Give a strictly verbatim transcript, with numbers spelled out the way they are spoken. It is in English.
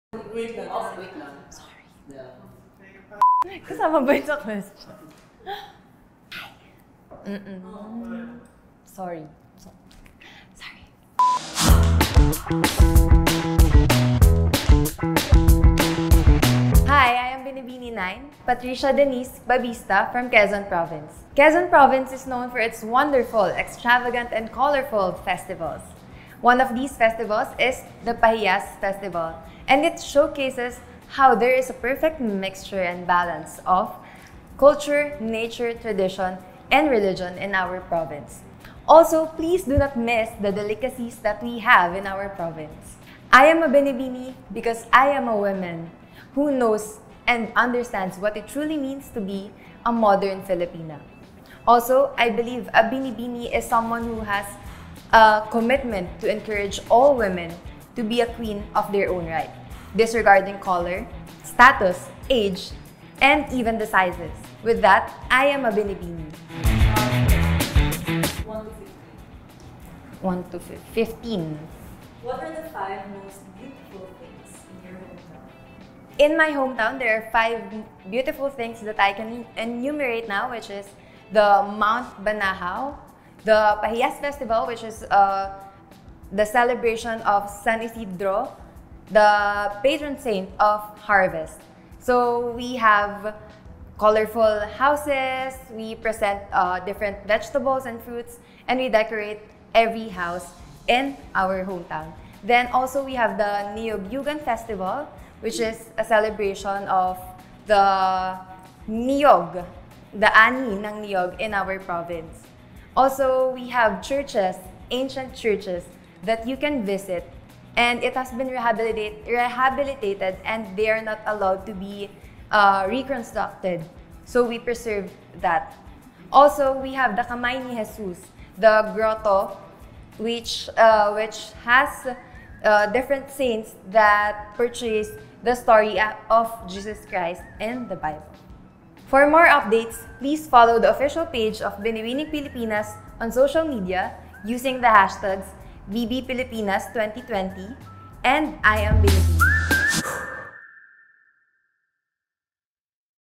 Wait lang. Oh, wait lang. Sorry. Yeah. Kasama ba yun sa question? Mm-mm. Sorry. So, sorry. Hi, I am Binibini nine, Patricia Denise Babista from Quezon Province. Quezon Province is known for its wonderful, extravagant, and colorful festivals. One of these festivals is the Pahiyas Festival, and it showcases how there is a perfect mixture and balance of culture, nature, tradition, and religion in our province. Also, please do not miss the delicacies that we have in our province. I am a Binibini because I am a woman who knows and understands what it truly means to be a modern Filipina. Also, I believe a Binibini is someone who has a commitment to encourage all women to be a queen of their own right, disregarding color, status, age, and even the sizes. With that, I am a Binibini. one to fifteen. one to fifteen. What are the five most beautiful things in your hometown? In my hometown, there are five beautiful things that I can enumerate now, which is the Mount Banahaw, the Pahiyas Festival, which is uh, the celebration of San Isidro, the patron saint of harvest. So we have colorful houses, we present uh, different vegetables and fruits, and we decorate every house in our hometown. Then also we have the Niyog-Yugan Festival, which is a celebration of the niyog, the ani ng niyog in our province. Also, we have churches, ancient churches that you can visit, and it has been rehabilitate, rehabilitated and they are not allowed to be uh, reconstructed. So we preserve that. Also, we have the Kamay ni Jesus, the grotto, which, uh, which has uh, different saints that portrays the story of Jesus Christ in the Bible. For more updates, please follow the official page of Binibining Pilipinas on social media using the hashtags B B Pilipinas twenty twenty and I am Binibini.